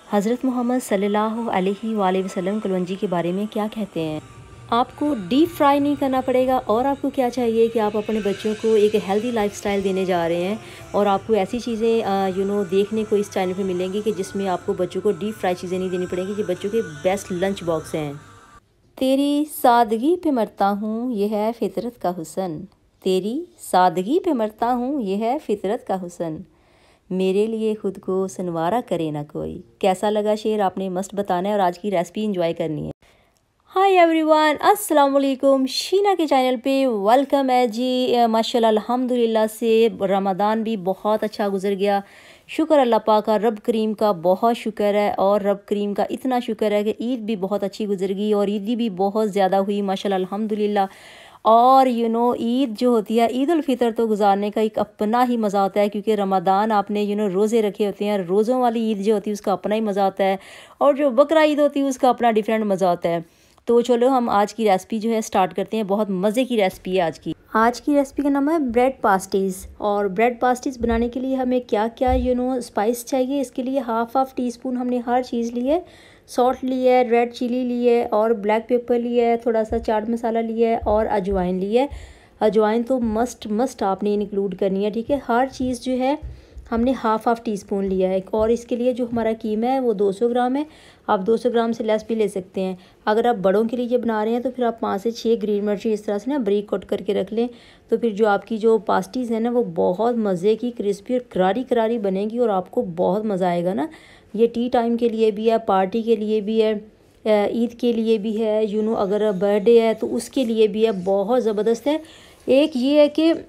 हज़रत मोहम्मद सल्लल्लाहु अलैहि वसल्लम कलवंजी के बारे में क्या कहते हैं। आपको डीप फ्राई नहीं करना पड़ेगा और आपको क्या चाहिए कि आप अपने बच्चों को एक हेल्दी लाइफस्टाइल देने जा रहे हैं और आपको ऐसी चीज़ें देखने को इस चैनल पे मिलेंगी कि जिसमें आपको बच्चों को डीप फ्राई चीज़ें नहीं देनी पड़ेंगी, कि बच्चों के बेस्ट लंच बॉक्स हैं। तेरी सादगी पे मरता हूँ ये है फितरत का हुस्न, तेरी सादगी पे मरता हूँ ये है फितरत का हुस्न, मेरे लिए ख़ुद को सनवारा करे ना कोई। कैसा लगा शेर आपने मस्त बताना है और आज की रेसिपी इंजॉय करनी है। हाय एवरीवन, अस्सलाम वालेकुम। शीना के चैनल पे वेलकम है जी। माशाल्लाह अल्हम्दुलिल्लाह से रमज़ान भी बहुत अच्छा गुजर गया। शुक्र अल्लाह पाक का, रब करीम का बहुत शुक्र है। और रब करीम का इतना शुक्र है कि ईद भी बहुत अच्छी गुजर गई और ईदी भी बहुत ज़्यादा हुई माशाल्लाह अल्हम्दुलिल्लाह। और ईद जो होती है, ईद उल फितर तो गुजारने का एक अपना ही मज़ा होता है, क्योंकि रमज़ान आपने रोज़े रखे होते हैं। रोज़ों वाली ईद जो होती है उसका अपना ही मज़ा होता है, और जो बकरा ईद होती है उसका अपना डिफरेंट मज़ा होता है। तो चलो हम आज की रेसिपी जो है स्टार्ट करते हैं। बहुत मज़े की रेसिपी है आज की रेसिपी का नाम है ब्रेड पास्टीज़। और ब्रेड पास्टीज़ बनाने के लिए हमें क्या क्या स्पाइस चाहिए। इसके लिए हाफ टी स्पून हमने हर चीज़ ली है। सॉल्ट लिया है, रेड चिली ली है, और ब्लैक पेपर लिया है, थोड़ा सा चाट मसाला लिया है, और अजवाइन ली है। अजवाइन तो मस्ट आपने इंक्लूड करनी है, ठीक है। हर चीज़ जो है हमने हाफ टी स्पून लिया है। और इसके लिए जो हमारा कीमा है वो 200 ग्राम है। आप 200 ग्राम से लेस भी ले सकते हैं। अगर आप बड़ों के लिए बना रहे हैं तो फिर आप 5 से 6 ग्रीन मिर्ची इस तरह से ना बारीक कट करके रख लें। तो फिर जो आपकी जो पास्टीज़ है ना वो बहुत मज़े की क्रिस्पी और करारी करारी बनेगी और आपको बहुत मज़ा आएगा ना। ये टी टाइम के लिए भी है, पार्टी के लिए भी है, ईद के लिए भी है, अगर बर्थडे है तो उसके लिए भी है। बहुत ज़बरदस्त है। एक ये है कि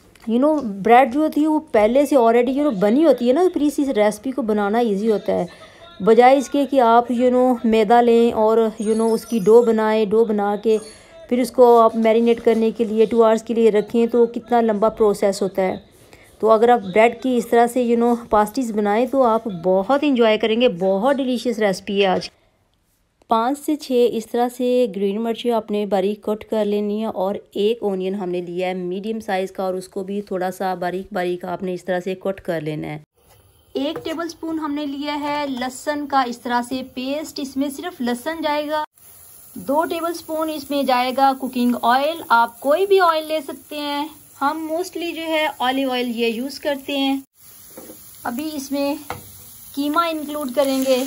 ब्रेड जो होती है वो पहले से ऑलरेडी बनी होती है ना, फिर इसी रेसिपी को बनाना इजी होता है, बजाय इसके कि आप मैदा लें और उसकी डो बनाएं। डो बना के फिर उसको आप मैरिनेट करने के लिए 2 आवर्स के लिए रखें, तो कितना लंबा प्रोसेस होता है। तो अगर आप ब्रेड की इस तरह से पास्टीज़ बनाएं तो आप बहुत इंजॉय करेंगे। बहुत डिलीशियस रेसिपी है आज। 5 से 6 इस तरह से ग्रीन मिर्ची आपने बारीक कट कर लेनी है, और एक ओनियन हमने लिया है मीडियम साइज़ का, और उसको भी थोड़ा सा बारीक बारीक आपने इस तरह से कट कर लेना है। 1 टेबलस्पून हमने लिया है लहसुन का इस तरह से पेस्ट, इसमें सिर्फ लहसुन जाएगा। 2 टेबलस्पून इसमें जाएगा कुकिंग ऑयल। आप कोई भी ऑयल ले सकते हैं, हम मोस्टली जो है ऑलिव ऑयल ये यूज़ करते हैं। अभी इसमें कीमा इंक्लूड करेंगे।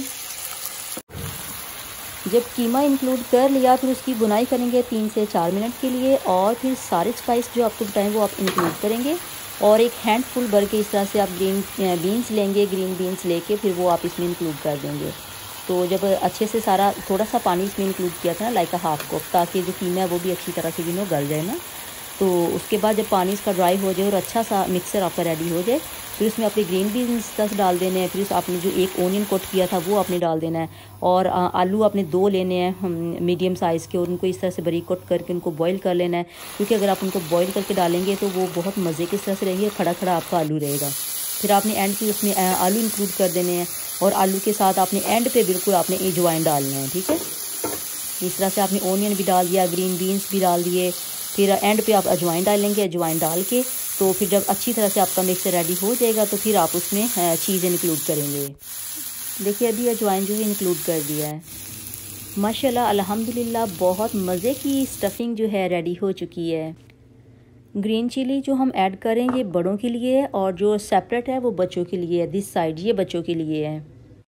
जब कीमा इंक्लूड कर लिया फिर उसकी बुनाई करेंगे 3 से 4 मिनट के लिए, और फिर सारे स्पाइस जो आपको बताएं वो आप इंक्लूड करेंगे। और एक हैंडफुल भर के इस तरह से आप ग्रीन बीन्स लेंगे, ग्रीन बीन्स लेके फिर वो आप इसमें इंक्लूड कर देंगे। तो जब अच्छे से सारा थोड़ा सा पानी इसमें इंक्लूड किया था ना, लाइक हाफ कप, ताकि जो कीमा है वो भी अच्छी तरह से गल जाए ना। तो उसके बाद जब पानी इसका ड्राई हो जाए और अच्छा सा मिक्सर आपका रेडी हो जाए, फिर उसमें अपने ग्रीन बीन्स तक डाल देने हैं। फिर आपने जो एक ओनियन कट किया था वो आपने डाल देना है, और आलू आपने 2 लेने हैं मीडियम साइज़ के, और उनको इस तरह से बारीक कट करके उनको बॉईल कर लेना है। क्योंकि अगर आप उनको बॉईल करके डालेंगे तो वो बहुत मज़े की तरह से रहेंगे, खड़ा खड़ा आपका आलू रहेगा। फिर आपने एंड पे उसमें आलू इंक्लूड कर देने हैं, और आलू के साथ आपने एंड पे बिल्कुल आपने अजवाइन डालना है, ठीक है। इस तरह से आपने ओनियन भी डाल दिया, ग्रीन बीन्स भी डाल दिए, फिर एंड पे आप अजवाइन डालेंगे। अजवाइन डाल के तो फिर जब अच्छी तरह से आपका मिक्सर रेडी हो जाएगा तो फिर आप उसमें चीज़ें इंक्लूड करेंगे। देखिए अभी अजवाइन जो है इंक्लूड कर दिया है। माशाल्लाह अल्हम्दुलिल्लाह बहुत मज़े की स्टफिंग जो है रेडी हो चुकी है। ग्रीन चिली जो हम ऐड करेंगे बड़ों के लिए है, और जो सेपरेट है वो बच्चों के लिए है। दिस साइड ये बच्चों के लिए है।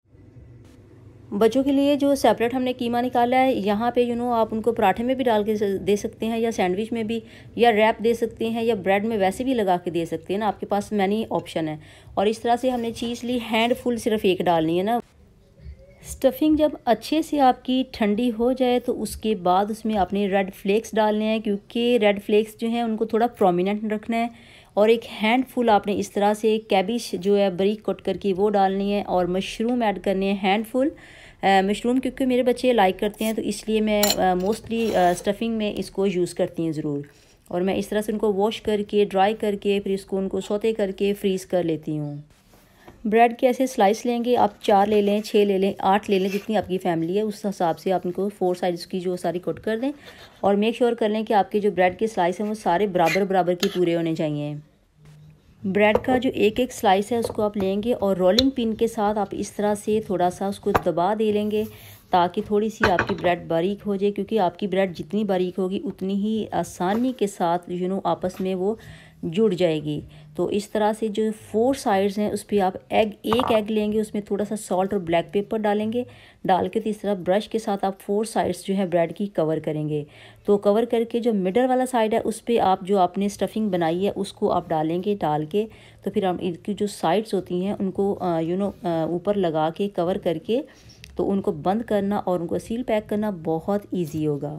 बच्चों के लिए जो सेपरेट हमने कीमा निकाला है, यहाँ पे आप उनको पराठे में भी डाल के दे सकते हैं, या सैंडविच में भी, या रैप दे सकते हैं, या ब्रेड में वैसे भी लगा के दे सकते हैं ना। आपके पास मैनी ऑप्शन है। और इस तरह से हमने चीज़ ली, हैंडफुल सिर्फ एक डालनी है ना। स्टफिंग जब अच्छे से आपकी ठंडी हो जाए तो उसके बाद उसमें आपने रेड फ्लेक्स डालने हैं, क्योंकि रेड फ्लेक्स जो हैं उनको थोड़ा प्रोमिनेंट रखना है। और एक हैंडफुल आपने इस तरह से कैबिश जो है बारीक कट करके वो डालनी है, और मशरूम ऐड करने हैं हैंडफुल। मशरूम क्योंकि मेरे बच्चे लाइक करते हैं तो इसलिए मैं मोस्टली स्टफिंग में इसको यूज़ करती हूँ ज़रूर। और मैं इस तरह से उनको वॉश करके ड्राई करके फिर इसको उनको सौते करके फ्रीज़ कर लेती हूँ। ब्रेड के ऐसे स्लाइस लेंगे आप, 4 ले लें, 6 ले लें, 8 ले लें, जितनी आपकी फैमिली है उस हिसाब से आप इनको 4 साइड्स की जो सारी कट कर दें। और मेक श्योर कर लें कि आपके जो ब्रेड के स्लाइस हैं वो सारे बराबर बराबर के पूरे होने चाहिए। ब्रेड का जो एक एक स्लाइस है उसको आप लेंगे और रोलिंग पिन के साथ आप इस तरह से थोड़ा सा उसको दबा दे लेंगे ताकि थोड़ी सी आपकी ब्रेड बारीक हो जाए, क्योंकि आपकी ब्रेड जितनी बारीक होगी उतनी ही आसानी के साथ आपस में वो जुड़ जाएगी। तो इस तरह से जो 4 साइड्स हैं उस पर आप एक एग लेंगे, उसमें थोड़ा सा सॉल्ट और ब्लैक पेपर डालेंगे, डाल के इस तरह ब्रश के साथ आप 4 साइड्स जो है ब्रेड की कवर करेंगे। तो कवर करके जो मिडल वाला साइड है उस पर आप जो आपने स्टफिंग बनाई है उसको आप डालेंगे, डाल के तो फिर हम इनकी जो साइड्स होती हैं उनको ऊपर लगा के कवर करके तो उनको बंद करना और उनको सील पैक करना बहुत ईजी होगा।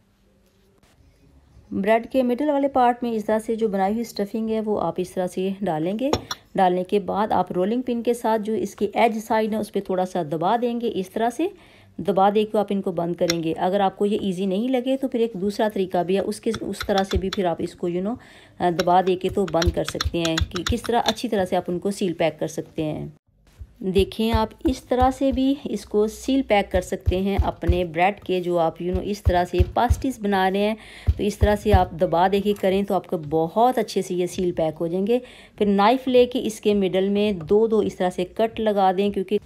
ब्रेड के मिडल वाले पार्ट में इस तरह से जो बनाई हुई स्टफिंग है वो आप इस तरह से डालेंगे। डालने के बाद आप रोलिंग पिन के साथ जो इसकी एज साइड है उस पर थोड़ा सा दबा देंगे, इस तरह से दबा दे के आप इनको बंद करेंगे। अगर आपको ये इजी नहीं लगे तो फिर एक दूसरा तरीका भी है, उस तरह से भी फिर आप इसको दबा दे के तो बंद कर सकते हैं कि किस तरह अच्छी तरह से आप उनको सील पैक कर सकते हैं। देखें आप इस तरह से भी इसको सील पैक कर सकते हैं अपने ब्रेड के, जो आप इस तरह से पास्टिस बना रहे हैं तो इस तरह से आप दबा दे के करें तो आपको बहुत अच्छे से ये सील पैक हो जाएंगे। फिर नाइफ़ लेके इसके मिडल में दो इस तरह से कट लगा दें, क्योंकि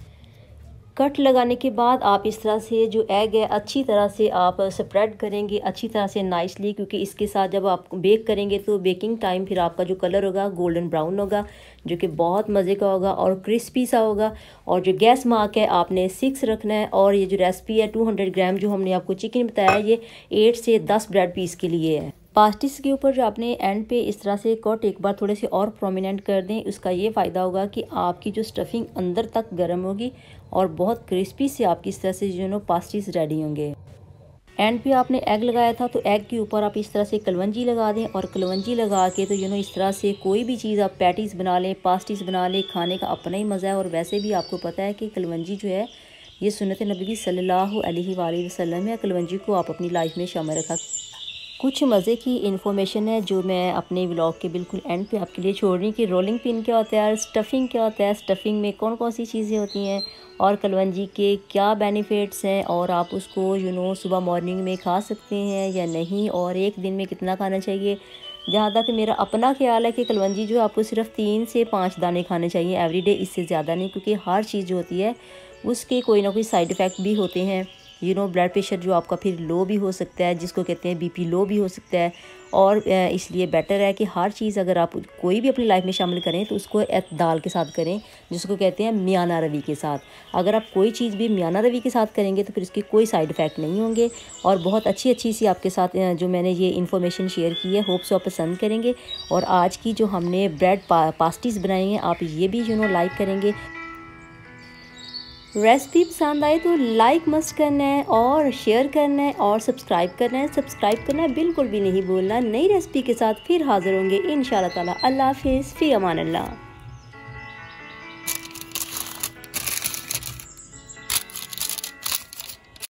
कट लगाने के बाद आप इस तरह से जो एग है अच्छी तरह से आप स्प्रेड करेंगे अच्छी तरह से नाइसली, क्योंकि इसके साथ जब आप बेक करेंगे तो बेकिंग टाइम फिर आपका जो कलर होगा गोल्डन ब्राउन होगा, जो कि बहुत मज़े का होगा और क्रिस्पी सा होगा। और जो गैस मार्क है आपने 6 रखना है। और ये जो रेसिपी है 200 ग्राम जो हमने आपको चिकन बताया ये 8 से 10 ब्रेड पीस के लिए है। पास्टिस के ऊपर जो आपने एंड पे इस तरह से कट एक बार थोड़े से और प्रोमिनेंट कर दें, उसका ये फ़ायदा होगा कि आपकी जो स्टफिंग अंदर तक गर्म होगी और बहुत क्रिस्पी से आपकी इस तरह से पास्टिस रेडी होंगे। एंड पे आपने एग लगाया था तो एग के ऊपर आप इस तरह से कलवंजी लगा दें और कलवंजी लगा के तो इस तरह से कोई भी चीज़ आप पैटीज़ बना लें, पास्टिस बना लें, खाने का अपना ही मज़ा है। और वैसे भी आपको पता है कि कलवंजी जो है ये सुन्नत नबी सल्लल्लाहु अलैहि वसल्लम है। कलवंजी को आप अपनी लाइफ में शामिल रखा। कुछ मज़े की इन्फॉर्मेशन है जो मैं अपने व्लॉग के बिल्कुल एंड पे आपके लिए छोड़ रही कि रोलिंग पिन क्या होता है, स्टफिंग क्या होता है, स्टफिंग में कौन कौन सी चीज़ें होती हैं और कलवंजी के क्या बेनिफिट्स हैं, और आप उसको सुबह मॉर्निंग में खा सकते हैं या नहीं, और एक दिन में कितना खाना चाहिए। जहाँ तक मेरा अपना ख्याल है कि कलवंजी जो आपको सिर्फ 3 से 5 दाने खाने चाहिए एवरीडे, इससे ज़्यादा नहीं, क्योंकि हर चीज़ जो होती है उसके कोई ना कोई साइड इफ़ेक्ट भी होते हैं। ब्लड प्रेशर जो आपका फिर लो भी हो सकता है, जिसको कहते हैं बीपी लो भी हो सकता है। और इसलिए बेटर है कि हर चीज़ अगर आप कोई भी अपनी लाइफ में शामिल करें तो उसको एतदाल के साथ करें, जिसको कहते हैं मियाना रवि के साथ। अगर आप कोई चीज़ भी मियाना रवि के साथ करेंगे तो फिर इसके कोई साइड इफ़ेक्ट नहीं होंगे। और बहुत अच्छी सी आपके साथ जो मैंने ये इन्फॉर्मेशन शेयर की है, होप सो आप पसंद करेंगे। और आज की जो हमने ब्रेड पास्टिस बनाई हैं आप ये भी लाइक करेंगे। रेसिपी पसंद आए तो लाइक मस्ट करना है और शेयर करना है और सब्सक्राइब करना है। सब्सक्राइब करना है बिल्कुल भी नहीं भूलना। नई रेसिपी के साथ फिर हाज़िर होंगे इंशाअल्लाह ताला। अल्लाह हाफिज़, फ़ी अमान अल्लाह।